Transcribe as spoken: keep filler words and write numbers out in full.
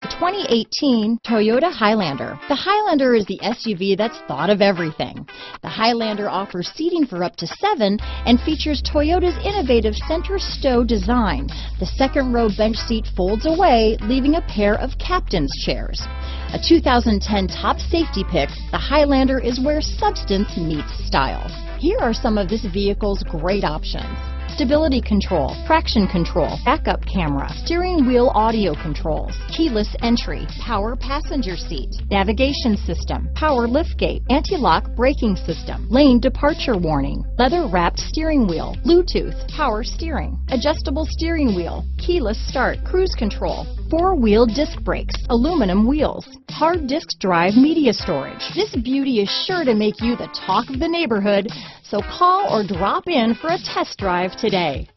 twenty eighteen Toyota Highlander. The Highlander is the S U V that's thought of everything. The Highlander offers seating for up to seven and features Toyota's innovative center stow design. The second row bench seat folds away, leaving a pair of captain's chairs. A two thousand ten top safety pick, the Highlander is where substance meets style. Here are some of this vehicle's great options: stability control, traction control, backup camera, steering wheel audio controls, keyless entry, power passenger seat, navigation system, power liftgate, anti-lock braking system, lane departure warning, leather-wrapped steering wheel, Bluetooth, power steering, adjustable steering wheel, keyless start, cruise control, four-wheel disc brakes, aluminum wheels, hard disk drive media storage. This beauty is sure to make you the talk of the neighborhood, so call or drop in for a test drive today.